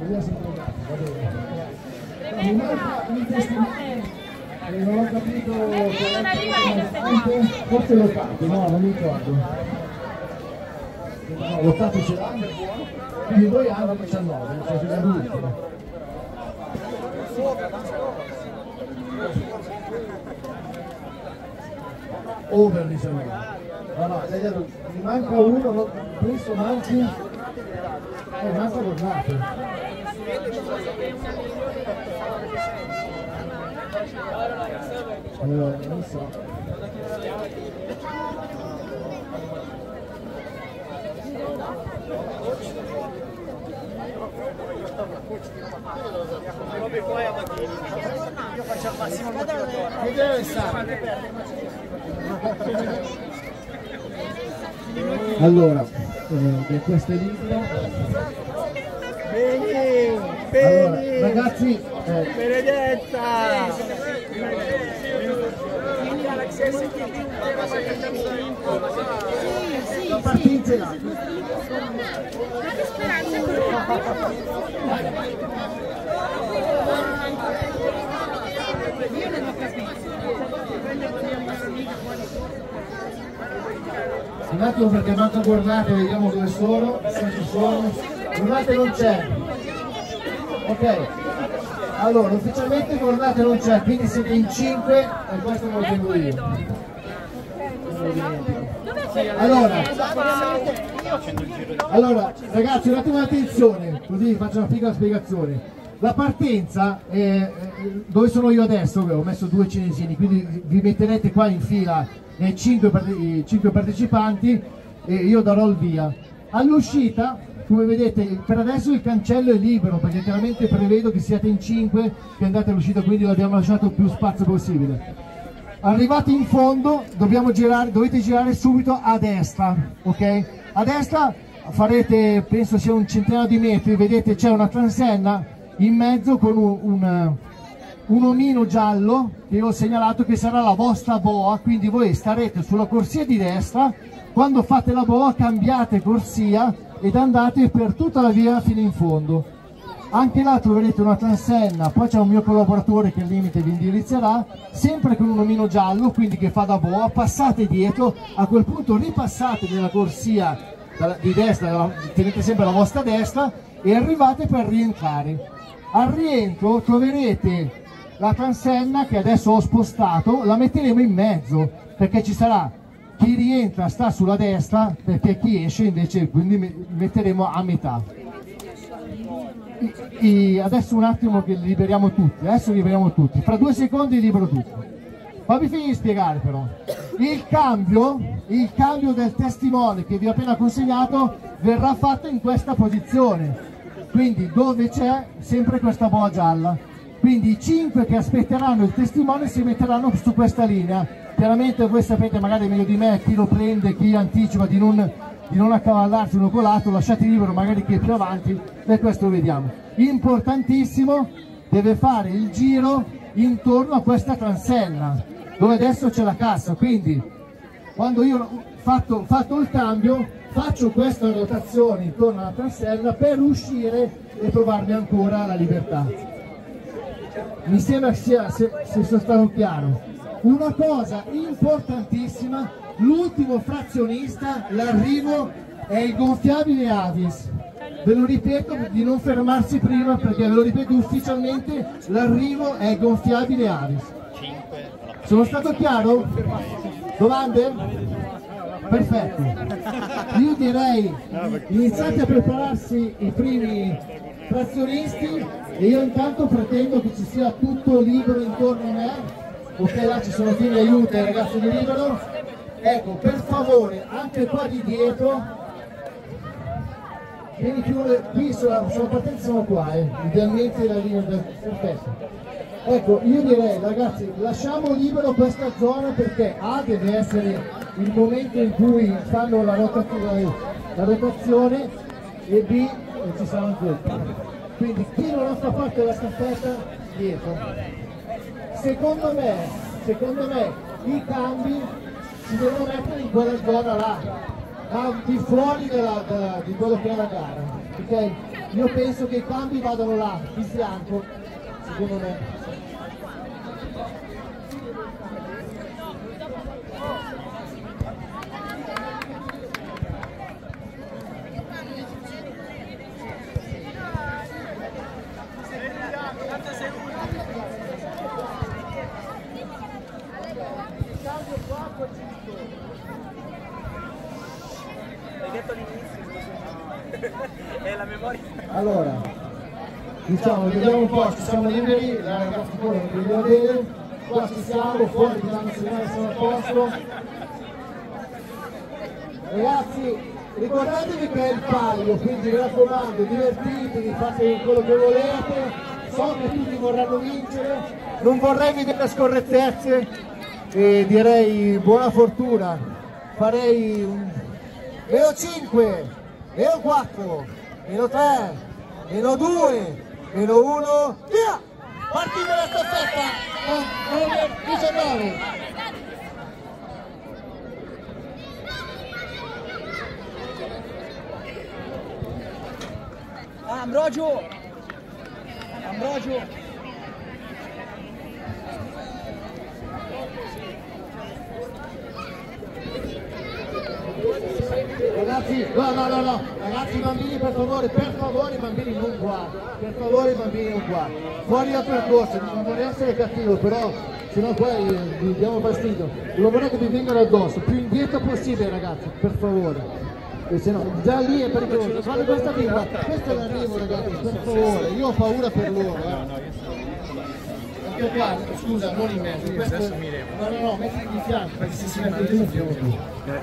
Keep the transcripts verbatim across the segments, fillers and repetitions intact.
via siete legati, va bene. No, mi manca un testimone, eh, non ho capito quale, forse l'ottato, no, non mi ricordo. No, l'ottato ce l'ha, quindi voi hanno diciannove, cioè siete l'ultimo. Over diciannove. No, no, mi manca uno, no, penso manchi, eh, manca Gornato. Allora, non so. Io faccio al massimo che deve stare? Allora, eh, questo è libro. Bene, bene. Allora, ragazzi, eh, Benedetta. la partenza è là. Che speranza io non ho capito. Un attimo perché manca Guardate, vediamo dove sono, se ci sono. Guardate non c'è. Ok. Allora, ufficialmente Guardate non c'è, quindi siete in cinque e questo non lo tengo io. Allora, allora, ragazzi, un attimo di attenzione, così faccio una piccola spiegazione. La partenza, eh, dove sono io adesso, ho messo due cinesini, quindi vi metterete qua in fila nei cinque, cinque partecipanti e io darò il via. All'uscita, come vedete, per adesso il cancello è libero, perché chiaramente prevedo che siate in cinque, che andate all'uscita, quindi abbiamo lasciato più spazio possibile. Arrivati in fondo dobbiamo girare, dovete girare subito a destra, ok? A destra farete, penso sia un centinaio di metri, vedete c'è una transenna in mezzo con un, un, un omino giallo che io ho segnalato che sarà la vostra boa, quindi voi starete sulla corsia di destra, quando fate la boa cambiate corsia ed andate per tutta la via fino in fondo. Anche là troverete una transenna, poi c'è un mio collaboratore che al limite vi indirizzerà, sempre con un omino giallo, quindi che fa da boa, passate dietro, a quel punto ripassate nella corsia di destra, tenete sempre la vostra destra e arrivate per rientrare. Al rientro troverete la transenna che adesso ho spostato, la metteremo in mezzo, perché ci sarà chi rientra sta sulla destra, perché chi esce invece quindi metteremo a metà. I, adesso un attimo che li liberiamo tutti, adesso li liberiamo tutti, fra due secondi li libero tutti. Fammi finire di spiegare però. Il cambio, il cambio del testimone che vi ho appena consegnato verrà fatto in questa posizione, quindi dove c'è sempre questa boa gialla. Quindi i cinque che aspetteranno il testimone si metteranno su questa linea. Chiaramente voi sapete magari meglio di me chi lo prende, chi anticipa di non, di non accavallarsi uno con l'altro, lasciate libero magari chi è più avanti e questo lo vediamo. Importantissimo, deve fare il giro intorno a questa transenna dove adesso c'è la cassa, quindi quando io ho fatto, fatto il cambio faccio questa rotazione intorno alla transenna per uscire e trovarmi ancora la libertà. Mi sembra che sia, se, se sono stato chiaro. Una cosa importantissima, l'ultimo frazionista, l'arrivo è il gonfiabile Avis. Ve lo ripeto di non fermarsi prima perché ve lo ripeto ufficialmente, l'arrivo è il gonfiabile Avis. Sono stato chiaro? Domande? Perfetto. Io direi iniziate a prepararsi i primi frazionisti e io intanto pretendo che ci sia tutto libero intorno a me. Ok, là ci sono chi mi aiuta, i ragazzi di libero. Ecco, per favore, anche qua di dietro, vieni più qui sulla, sulla partenza, siamo qua, eh. Idealmente la linea del perfetto. Ecco, io direi ragazzi, lasciamo libero questa zona perché A deve essere il momento in cui fanno la rotazione, la rotazione e B e ci sarà anche il quindi chi non fa parte della staffetta dietro. Secondo me, secondo me i cambi si devono mettere in quella zona là, al di fuori della, della, di quello che è la gara, ok? io penso che i cambi vadano là, di fianco, secondo me. È la memoria. Allora, diciamo, vediamo un po', ci siamo liberi, la ragazza fuori non vediamo bene, qua ci siamo, fuori vediamo se noi siamo a posto. Ragazzi, ricordatevi che è il palio, quindi mi raccomando, divertitevi, fate quello che volete, so che tutti vorranno vincere, non vorrei vedere scorrettezze e direi buona fortuna, farei un meno cinque, meno quattro, meno tre, meno due, meno uno, via! Partita la staffetta con diciannove. Ah, Ambrogio! Ambrogio! Ragazzi, no, no, no, no, ragazzi, bambini, per favore, per favore, i bambini non qua, per favore, i bambini non qua, fuori dal percorso, non vorrei essere cattivo, però, sennò poi vi diamo fastidio, non vorrei che vi vengano addosso, più indietro possibile, ragazzi, per favore, e se no, già lì è pericoloso, guarda questa lingua, questo è l'arrivo, ragazzi, per favore, io ho paura per loro, eh. Anche qua, scusa, non in mezzo, questo è... no, no, no, mettiti di fianco, perché se si mette giù, siamo qui.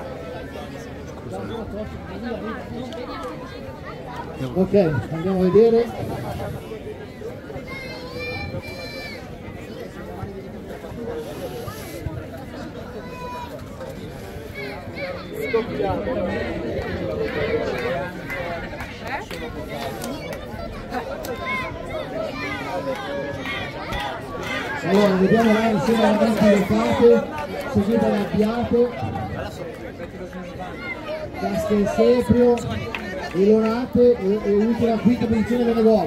Ok, andiamo a vedere. Allora, vediamo là insieme alla mente del capo, seguita da Abbiate, Castel Seprio, Elonate e, e ultima quinta posizione Venegolo.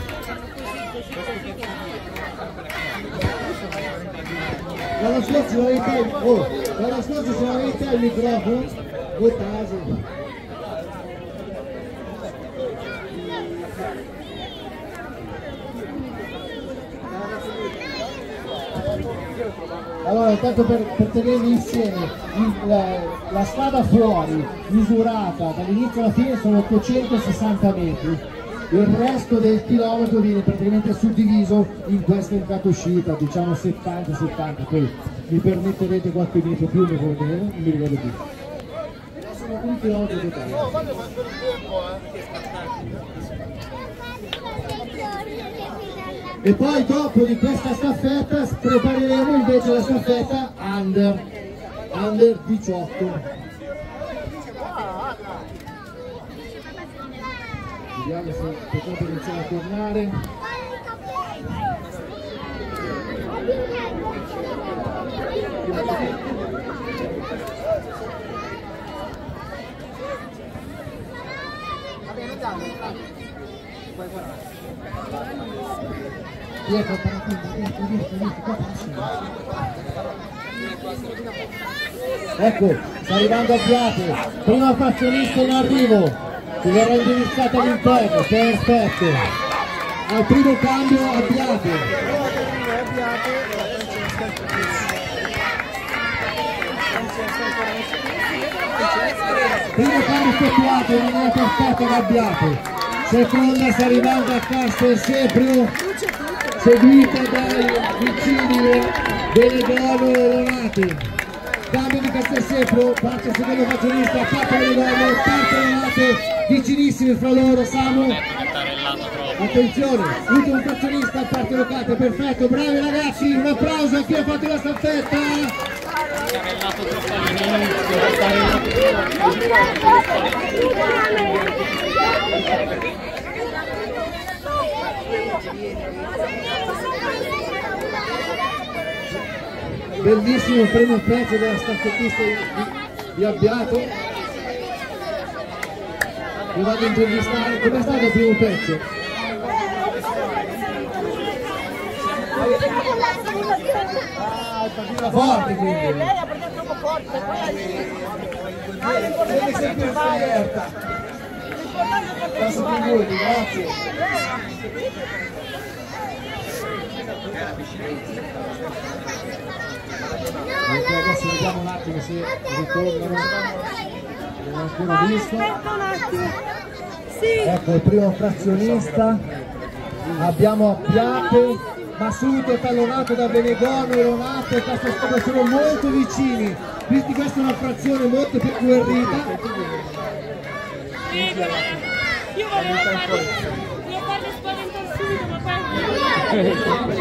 L'anno scorso ce l'avevi te, oh, l'anno scorso ce l'avevi te il microfono, due case. Allora, intanto per, per tenervi insieme, il, la, la strada fuori, misurata dall'inizio alla fine, sono ottocentosessanta metri. Il resto del chilometro viene praticamente suddiviso in questa entrata uscita, diciamo settanta settanta, poi mi permetterete qualche minuto più, mi ricordo bene, non mi ricordo più. Sono un chilometro totale. E poi dopo di questa staffetta prepareremo invece la staffetta under, under diciotto. Vediamo se potete iniziare a tornare. Dietro, dietro, dietro, dietro, ecco, sta arrivando Abbiate, prima frazionista in arrivo, che verrà indirizzata all'interno, perfetto. Al primo cambio Abbiate. Primo cambio effettuato in maniera perfetta da Abbiate. Seconda sta arrivando a Castel Seprio, seguita dai vicini Venegolo e Elonate. Cambio di Castel Seprio, parte il secondo frazionista, parte Venegolo, parte Elonate, vicinissimi fra loro, Samu. Attenzione, ultimo frazionista, parte Elonate, perfetto, bravi ragazzi, un applauso a chi ha fatto la staffetta. Bellissimo il primo pezzo della staffettista di, di Abbiato. io vado a intervistare. Com'è stato il primo pezzo? Ah, è partita forte quindi. Lei ha partito troppo forte, poi Deve sempre esperta. Passo per voi, grazie. Ok, adesso vediamo un attimo se ritornano. Non ho ancora visto. Aspetta un attimo. Sì. Ecco il primo frazionista. Abbiamo Appiate, ma subito tallonato da Benegono e Lonato, e questa squadra sono molto vicini. Quindi questa è una frazione molto più agguerrita. Io volevo farli, volevo farli spaventare subito, ma poi...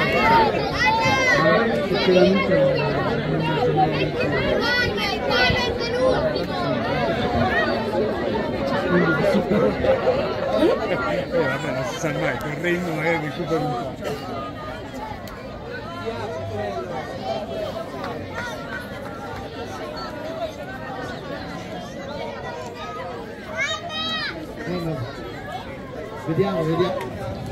Eh, vabbè, non si sa mai, correndo magari recupero un po'. Vediamo, vediamo.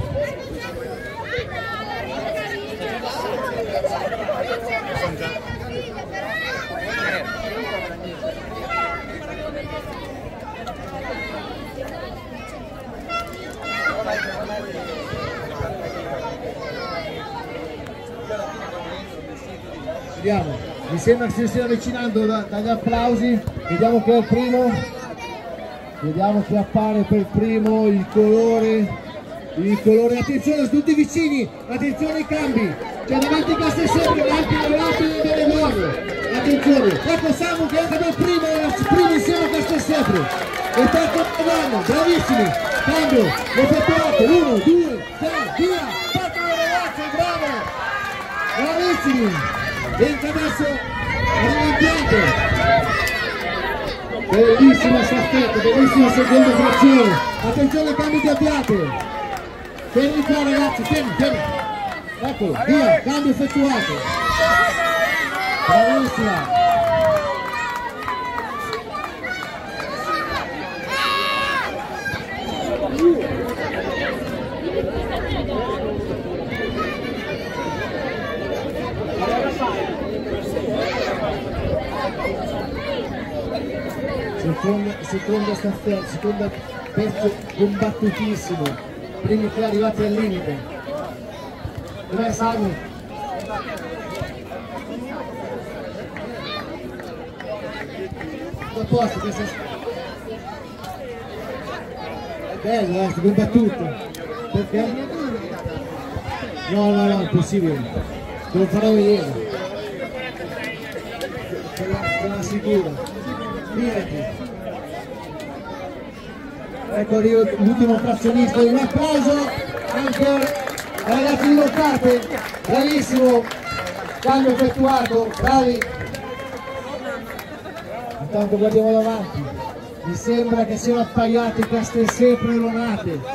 Vediamo, mi sembra che si stia avvicinando da, dagli applausi. Vediamo che è il primo. Vediamo che appare per primo il colore, il colore, attenzione tutti vicini, attenzione ai cambi, c'è davanti Castelseppri, davanti Lonato e Benegono, attenzione, ecco Samu che entra per primo, primo insieme a Castelseppri, e terzo Benegono, bravissimi, cambio, effettuato, uno, due, tre, via, partono le ragazze, bravo, bravissimi, entra adesso, arriva in pianto. Bellissima staffetta, bellissima seconda frazione. Attenzione cambio di Appiate. Fermi qua ragazzi, fermi, fermi. Eccolo, via, cambio effettuato. Bravissima. Seconda, seconda staffetta, seconda pezzo combattutissimo, primi tre arrivati al limite. Dov'è Samu? Tutto a posto, questa è bello, eh, sto combattuto. Perché? No, no, no, è impossibile. Te lo farò vedere. Te la, te la assicuro. Ecco arriva l'ultimo frazionista, un applauso anche ai ragazzi di Loccate, bravissimo, cambio effettuato, bravi. Intanto guardiamo davanti, mi sembra che siano appaiati Castelseppri e Lonate.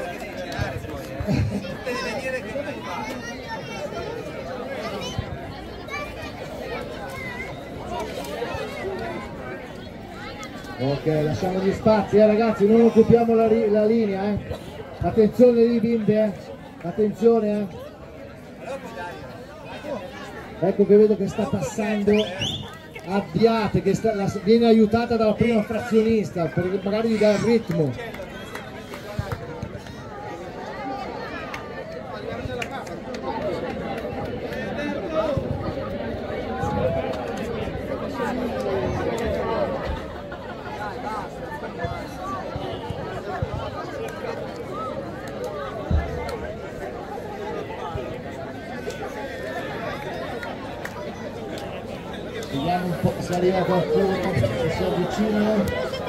Ok, lasciamo gli spazi, eh ragazzi, non occupiamo la, la linea, eh. Attenzione lì bimbe, eh. Attenzione, eh. Ecco che vedo che sta passando Appiate, che sta, la, viene aiutata dalla prima frazionista, perché magari gli dà il ritmo. Vediamo un po' se arriva qualcuno, se si avvicinano.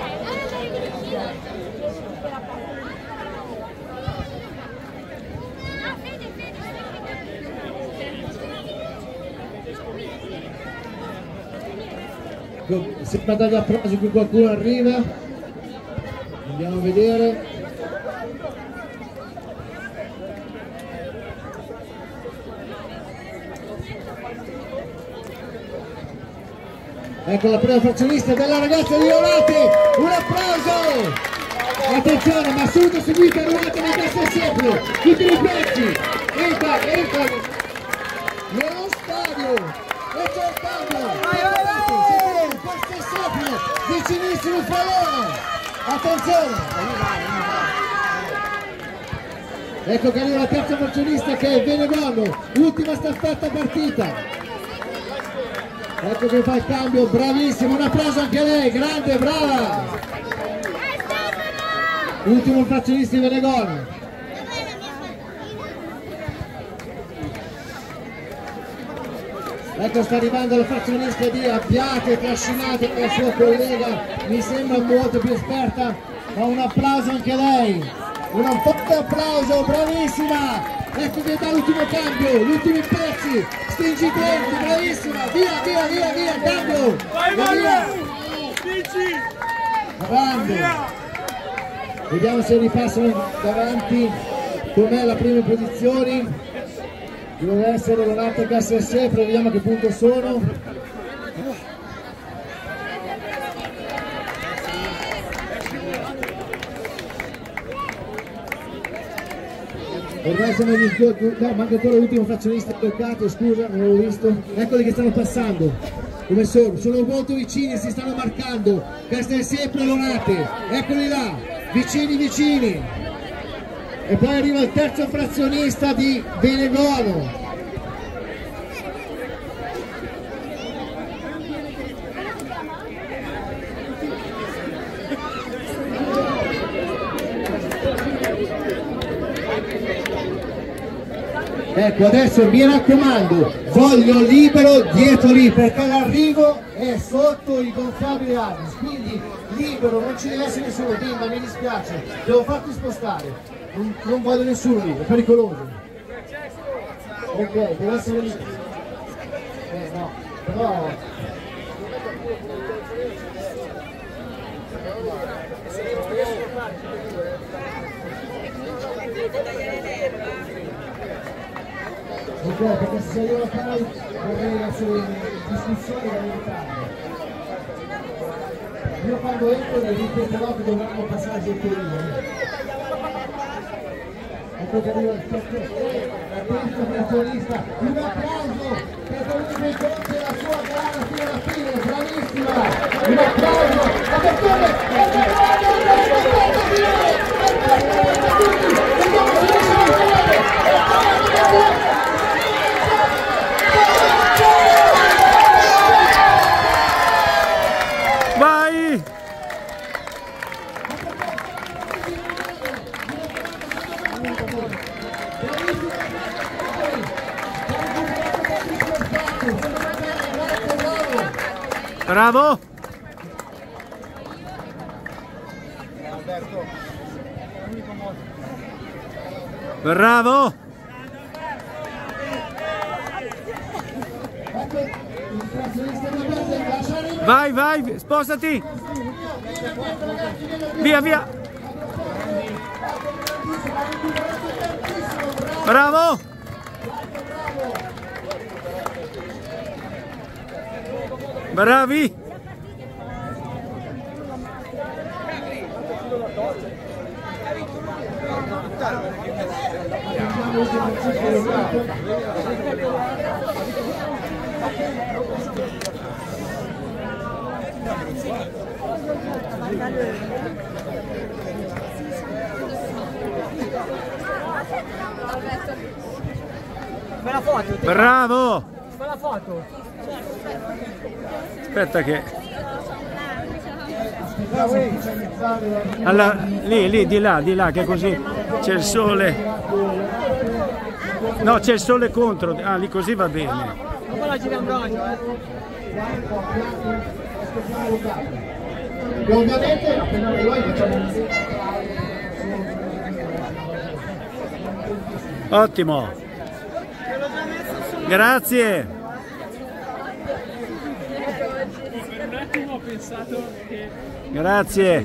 Sembra dagli applausi che qualcuno arriva. Andiamo a vedere. Ecco la prima frazionista della ragazza di Lonate, un applauso! attenzione, ma subito seguita ruota da destra sempre, tutti i pezzi, entra, entra, nello stadio, e c'è il cambio, vai, vai, vai, questo è sempre, vicinissimo il pallone, attenzione, ecco che arriva la terza professionista che è Venegono, ultima staffetta partita. Ecco che fa il cambio, bravissimo, un applauso anche a lei, grande, brava! Ultimo frazionista di Venegono. Ecco sta arrivando la frazionista di Abbiate, trascinata dalla sua collega, mi sembra molto più esperta, ma un applauso anche a lei. Un forte applauso, bravissima! Ecco che dà l'ultimo cambio, gli ultimi pezzi, stringenti, bravissima, via, via, via, via, cambio! Vai, vai, via! Dici! Grande! Vediamo se ripassano davanti com'è la prima posizione. Deve essere Leonardo Cassese, vediamo a che punto sono. Ormai siamo agli sblocchi, no, manca ancora l'ultimo frazionista toccato, scusa, non l'avevo visto. Eccoli che stanno passando, come sono, sono molto vicini, si stanno marcando, queste sempre Lonate, eccoli là, vicini vicini. E poi arriva il terzo frazionista di Venegono. Ecco, adesso mi raccomando, voglio libero dietro lì, perché l'arrivo è sotto i gonfiabili Adis, quindi libero, non ci deve essere nessuno, Dimma, mi dispiace, devo farti spostare, non, non voglio nessuno lì, è pericoloso. Ok, deve essere lì. Eh no, però... Ok, perché se io la fai vorrei essere in discussione da evitare. Io quando entro mi ripeterò che dovremmo passare sotto io. Ecco che arriva il terzo frazionista, un applauso per Domenico Conte e la sua gara fino alla fine, bravissima! Un applauso! Attenzione! Vai! Bravo! Bravo! Vai, vai, spostati! Via, via! Bravo! Bravi! Fai la foto! Bravo! Fai la foto! Aspetta che... Allora, lì, lì, di là, di là, che così c'è il sole. No, c'è il sole contro. Ah, lì così va bene. Ma poi la gira Ambrogio, eh! E ovviamente appena noi facciamo... Ottimo! Grazie! Per un attimo ho pensato che... Grazie!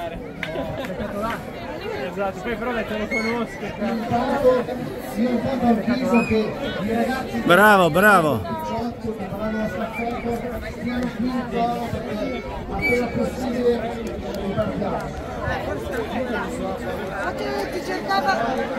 Esatto, poi però te lo conosco. Intanto, io intanto avviso che i ragazzi... Bravo, bravo! che faranno la staffetta stiano qui in zona perché appena possibile ripartiamo. Ma che ti cercava...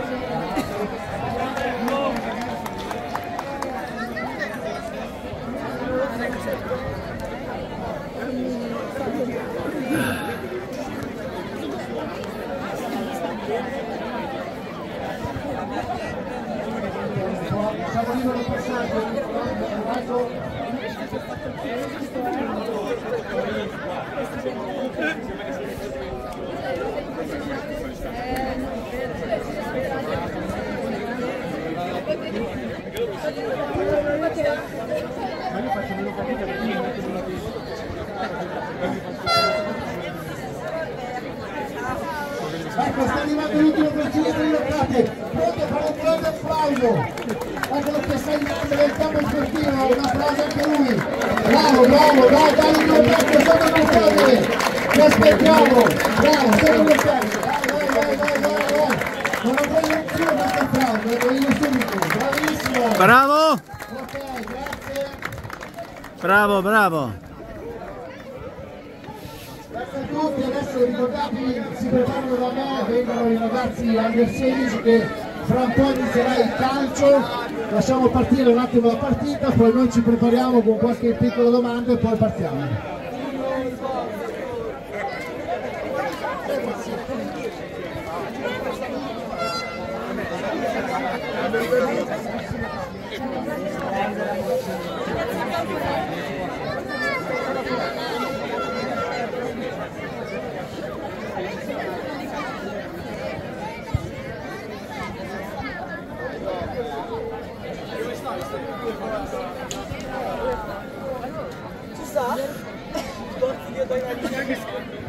Siamo liberi di passaggio. Ecco, sta arrivando l'ultimo braccino delle loccate, pronto a fare un grande applauso. Ecco lo sta segnando del campo sportivo, un applauso anche lui. Bravo, bravo, dai, dai, il mio pezzo, sono loccate. Ti aspettiamo, bravo, sono loccate. Dai, dai, dai, dai, dai, dai. Non lo voglio più questo applauso, lo voglio subito, bravissimo. Bravo. Ok, grazie. Bravo, bravo. Grazie a tutti, adesso ricordatevi, si preparano da me, vengono i ragazzi under sedici che fra un po' inizierà il calcio, lasciamo partire un attimo la partita, poi noi ci prepariamo con qualche piccola domanda e poi partiamo. Ci sta? Tutti io dai una linea che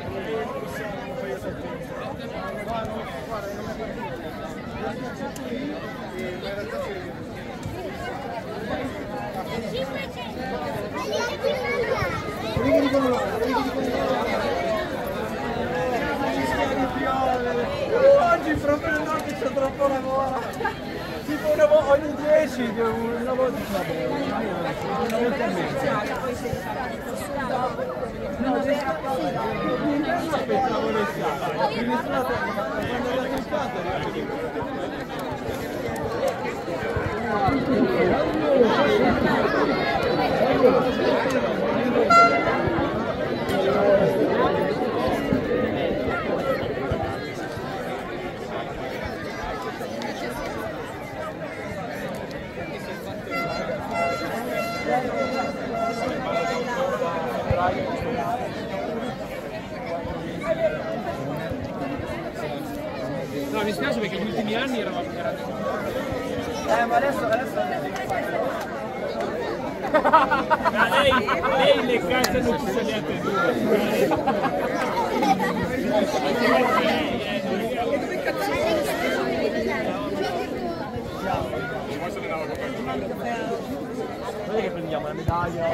oggi proprio no che c'è troppo lavoro. Tipo una volta ogni dieci, una volta una volta e mezza. No, aspettavo l'estate. Il ristorante quando l'ho testato. No, mi spiace perché gli ultimi anni eravamo Eh, ma adesso, adesso... Ma lei, lei le carte non ci sono neanche due. Noi che prendiamo la medaglia.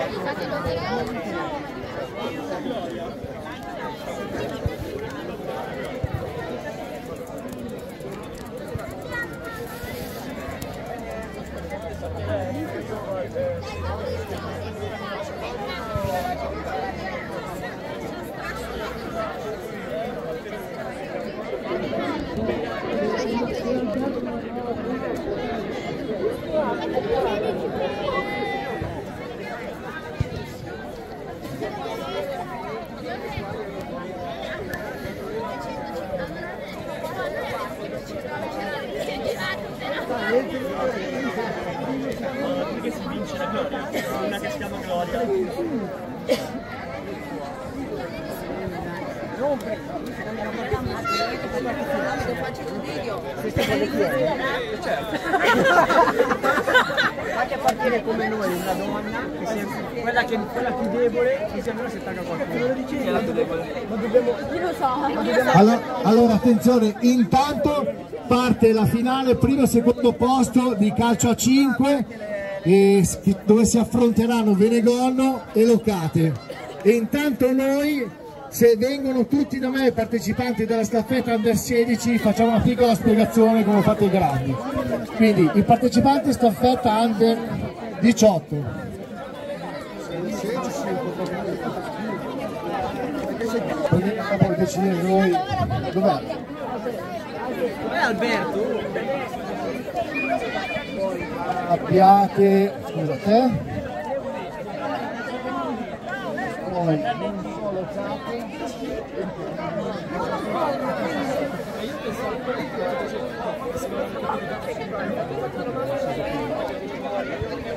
Perché si vince la gloria, una che si chiama gloria. Non per faccio un video. Certo. Anche a partire come noi, una donna, che sia, quella, che, quella più debole, che sia noi se attacca qualcuno. Che è la più debole. Ma dobbiamo. Io lo so. Dobbiamo... Allora, allora attenzione, intanto parte la finale, primo e secondo posto di calcio a cinque, e, dove si affronteranno Venegono e Locate. E intanto noi, se vengono tutti da me partecipanti della staffetta under sedici, facciamo una piccola spiegazione come fate i grandi. Quindi i partecipanti staffetta under diciotto. decidere noi. Dov'è? È Alberto. Abbiate, scusa te. Poi non solo capo.